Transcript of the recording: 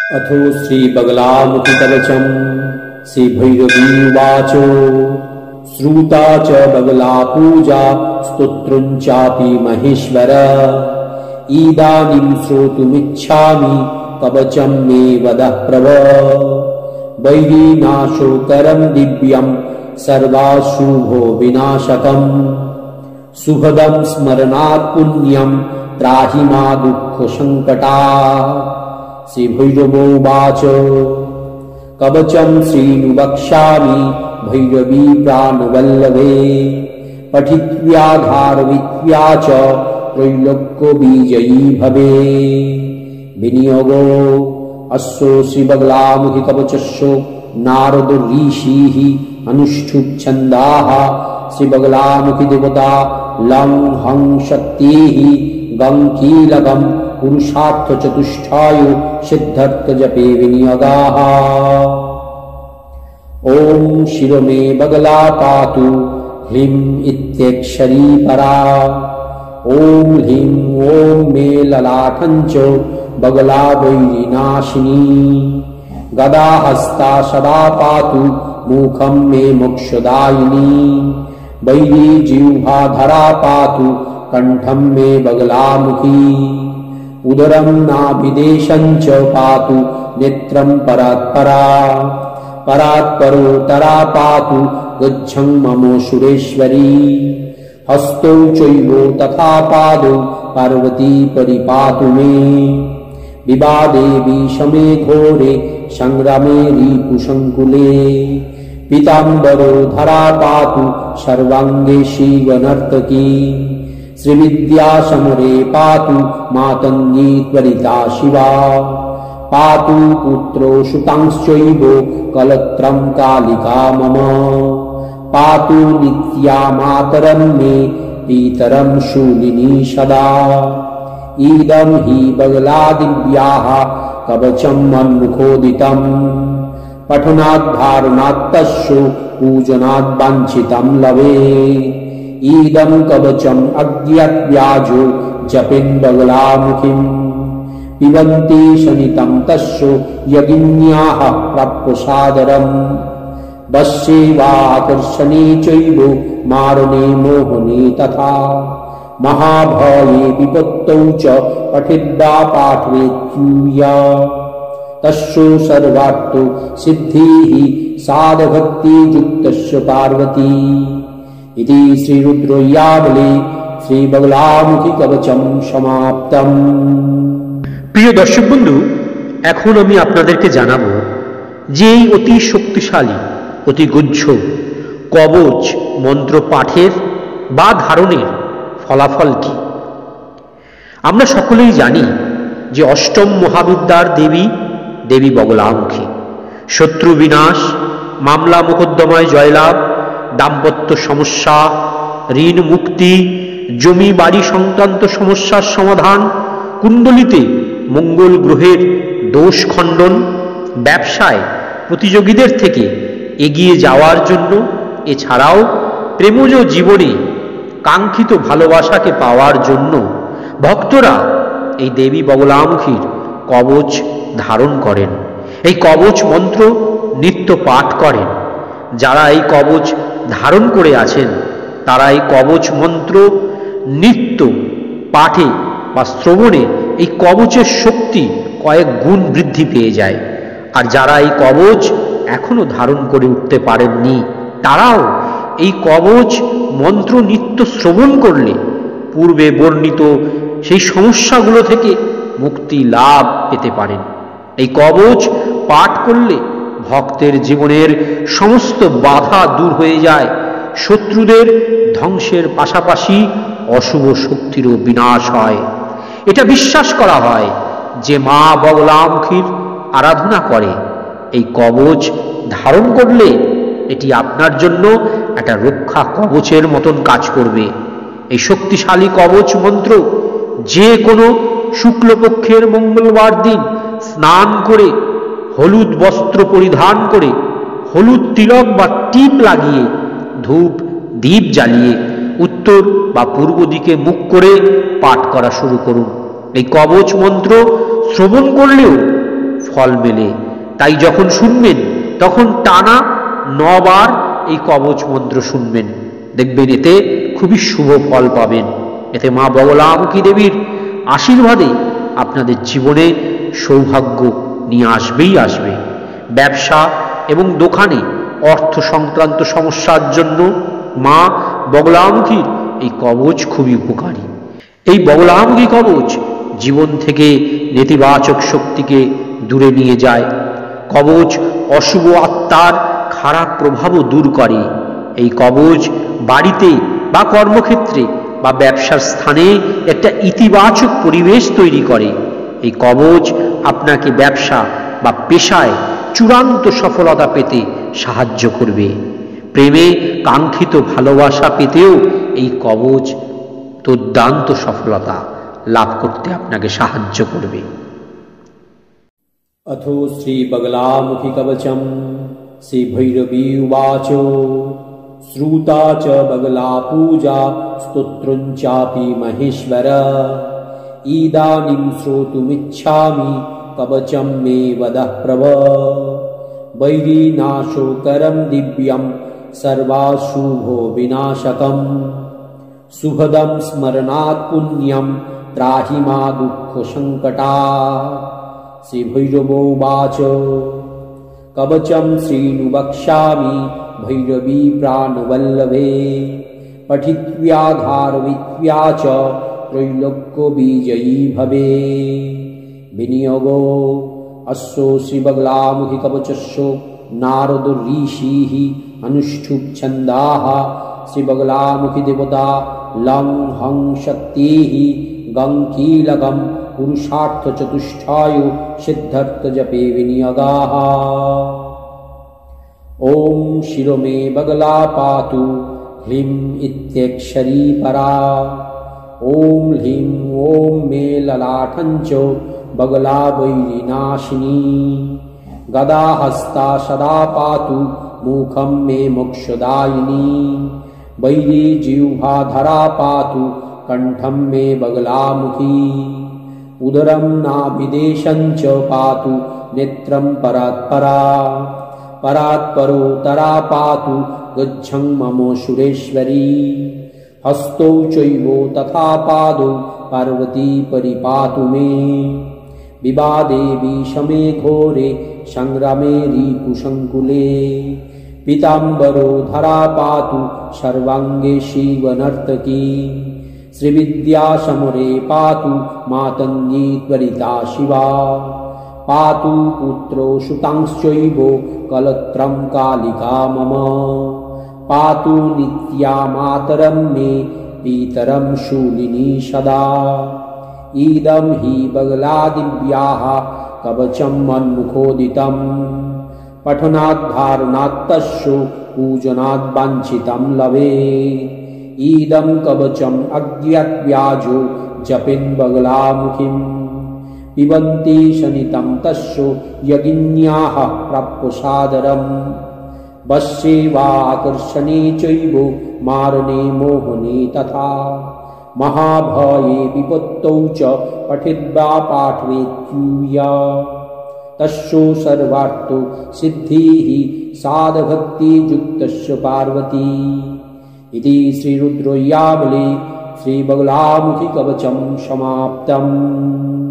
अथो श्रीबगलामुखिकवचम् श्रीभैरवीवाच श्रुता च बगला पूजा स्तोत्रम् चापि महेश्वर इदानीं श्रोतुमिच्छामि कवचम् मे वदः प्रभ वैरीनाशोकरम् दिव्यम् सर्वाशुभो विनाशकम् सुखदम् स्मरणात् पुण्यम् त्राहि मा दुःखसङ्कटा। श्रीभैरवोवाच कवचम् श्रीनुवक्ष्यामि भैरवी प्राणवल्लभे पठित्व्याधारवित्व्या च त्रैलोक्यविजयी भवे। विनियोगो अस्य श्रीबगलामुखिकवचस्य नारदो ऋषिः अनुष्ठुप्-छन्दाः श्रीबगलामुखिदेवता लं हं शक्तिः गं कीलकम् पुरुषार्थचतुष्टाय सिद्ध्यर्थजपे विनियोगाः। ॐ शिरो मे बगला पातु ह्रीं इत्यक्षरी परा। ॐ ह्रीं ॐ मे ललाटं च बगला वैरिनाशिनी। गदा हस्ता सदा पातु मुखं मे मोक्षदायिनी। वैरी जिह्वा धरा पातु कण्ठं मे बगलामुखी। उदरं नाभिदेशं च पातु नेत्रं परात्परा। परात्परोत्तरा पातु गच्छं मम सुरेश्वरी। हस्तौ चैव तथा पादौ पार्वती परिपातु मे। विवादे विषमे घोरे संग्रामे रिपुसङ्कुले। पीताम्बरो धरा पातु सर्वाङ्गे शिवनर्तकी। श्रीविद्यासमरे पातु मातङ्गी त्वरिता शिवा। पातु पुत्रो सुतांश्चैव कलत्रं कालिका मम। पातु नित्या मातरं मे पितरं शूलिनी सदा। इदं हि बगलादिव्याः कवचं मन्मुखोदितं। पठनाद्धारणात् तस्य पूजनात् वाञ्छितं लभे। इदं कवचम् अज्ञातव्याजो जपेन् बगलामुखीम्। पिबन्ति शनितं तस्य यज्ञाः प्राप्य सादरम्। वश्ये वाकर्षणे चैव मारणे मोहने तथा। महाभये विपत्तौ च पठिद्वा पाठयेत्यूया। तस्य सर्वार्थो सिद्धिः साधभक्तियुक्तस्य पार्वती। इति श्रीरुद्रयावले श्रीबगलामुखिकवचम् समाप्तम्। প্রিয় দর্শক বন্ধু, এখন আমি আপনাদেরকে জানাবো যে এই অতি শক্তিশালী অতি গুহ্য কবচ মন্ত্র পাঠের বা ধারণের ফলাফল কি। আমরা সকলেই জানি যে অষ্টম মহাবিদ্যার দেবী দেবী বগলামুখী। শত্রু বিনাশ, মামলা মোকদ্দমায় জয়লাভ, দাম্পত্য সমস্যা, ঋণ মুক্তি, জমি বাড়ি সংক্রান্ত সমস্যার সমাধান, কুণ্ডলিতে মঙ্গল গ্রহের দোষ খণ্ডন, ব্যবসায় প্রতিযোগীদের থেকে এগিয়ে যাওয়ার জন্য, এছাড়াও প্রেমজ জীবনে কাঙ্ক্ষিত ভালোবাসাকে পাওয়ার জন্য ভক্তরা এই দেবী বগলামুখীর কবচ ধারণ করেন। এই কবচ মন্ত্র নিত্য পাঠ করেন। যারা এই কবচ ধারণ করে আছেন তারা এই কবচ মন্ত্র নিত্য পাঠে বা শ্রবণে এই কবচের শক্তি কয়েক গুণ বৃদ্ধি পেয়ে যায়। আর যারা এই কবচ এখনো ধারণ করে উঠতে পারেননি তারাও এই কবচ মন্ত্র নিত্য শ্রবণ করলে পূর্বে বর্ণিত সেই সমস্যাগুলো থেকে মুক্তি লাভ পেতে পারেন। এই কবচ পাঠ করলে ভক্তের জীবনের সমস্ত বাধা দূর হয়ে যায়। শত্রুদের ধ্বংসের পাশাপাশি অশুভ শক্তিরও বিনাশ হয়। এটা বিশ্বাস করা হয় যে মা বগলামুখীর আরাধনা করে এই কবচ ধারণ করলে এটি আপনার জন্য একটা রক্ষা কবচের মতন কাজ করবে। এই শক্তিশালী কবচ মন্ত্র যে কোনো শুক্লপক্ষের মঙ্গলবার দিন স্নান করে হলুদ বস্ত্র পরিধান করে হলুদ তিলক বা টিপ লাগিয়ে ধূপ দীপ জ্বালিয়ে উত্তর বা পূর্ব দিকে মুখ করে পাঠ করা শুরু করুন। এই কবচ মন্ত্র শ্রবণ করলেও ফল মেলে। তাই যখন শুনবেন তখন টানা 9 বার এই কবচ মন্ত্র শুনবেন, দেখবেন এতে খুবই শুভ ফল পাবেন। এতে মা বগলামুখী দেবীর আশীর্বাদে আপনাদের জীবনে সৌভাগ্য নিয়ে আসবেই আসবে। ব্যবসা এবং দোকানে অর্থ সংক্রান্ত সমস্যার জন্য মা বগলামুখীর এই কবচ খুবই উপকারী। এই বগলামুখী কবচ জীবন থেকে নেতিবাচক শক্তিকে দূরে নিয়ে যায়। কবচ অশুভ আত্মার খারাপ প্রভাবও দূর করে। এই কবচ বাড়িতে বা কর্মক্ষেত্রে বা ব্যবসার স্থানে একটা ইতিবাচক পরিবেশ তৈরি করে। এই কবচ আপনাকে ব্যবসা বা পেশায় চূড়ান্ত সফলতা পেতে সাহায্য করবে। প্রেমে কাঙ্ক্ষিত ভালোবাসা পেতেও এই কবচ দুর্দান্ত সফলতা লাভ করতে আপনাকে সাহায্য করবে। अथो श्रीबगलामुखी कवचम् श्रीभैरवी उवाच श्रुता च बगला पूजा स्तोत्रं चापि महेश्वर इदानीं श्रोतुमिच्छामि कवचं मे वदः प्रभ वैरीनाशोकरं दिव्यं सर्वाशुभो विनाशकम् शुभदं स्मरणात् पुण्यं त्राहि मा दुःखसङ्कटा। श्रीभैरवोवाच कवचं श्रीनु वक्ष्यामि भैरवी प्राणवल्लभे पठित्व्याधारविद्या च त्रैलोक्यविजयी भवे। विनियोगो अस्य श्रीबगलामुखी कवचस्य नारद ऋषिः अनुष्ठुप् छन्दाः श्रीबगलामुखी देवता लं हं शक्तिः गं कीलकम् पुरुषार्थ चतुष्टायु सिद्धार्थ जपे विनियोगाः। ओम शिरो मे बगला पातु ह्लीं इत्यक्षरी परा। ओम ह्लीं ओम मे ललाटं च बगला वैरिनाशिनी। गदा हस्ता सदा पातु मुखं मे मोक्षदायिनी। वैरी जिह्वा धरा पातु कंठं मे बगलामुखी। उदरं नाभिदेशं च पातु नेत्रं परात्परा। परात्परो तरा पातु गच्छं मम सुरेश्वरी। हस्तौ चैव तथा पादौ पार्वती परिपातु मे। विवादे विषमे घोरे संग्रामे रिपुसङ्कुले। पीताम्बरो धरा पातु सर्वाङ्गे शिवनर्तकी। श्रीविद्या समरे पातु मातङ्गी त्वरिता शिवा। पातु पुत्रो सुतांश्चैव कलत्रं कालिका मम। पातु नित्या मातरं मे पितरं शूलिनी सदा। इदं हि बगलादिव्याः कवचं मन्मुखोदितं। पठनाद्धारणात् तस्य पूजनात् वाञ्छितं लभेत्। इदं कवचम् अज्ञातव्याजो जपेन् बगलामुखीम्। पिबन्ति शनितं तस्य यज्ञाः प्राप्य सादरम्। वश्ये वा आकर्षणे चैव मारणे मोहने तथा। महाभये विपत्तौ च पठित्वा पाठयेत्यूया। तस्य सर्वार्थो सिद्धिः साधभक्तियुक्तस्य पार्वती। इति श्रीरुद्रयावली श्रीबगलामुखी कवचं समाप्तम्।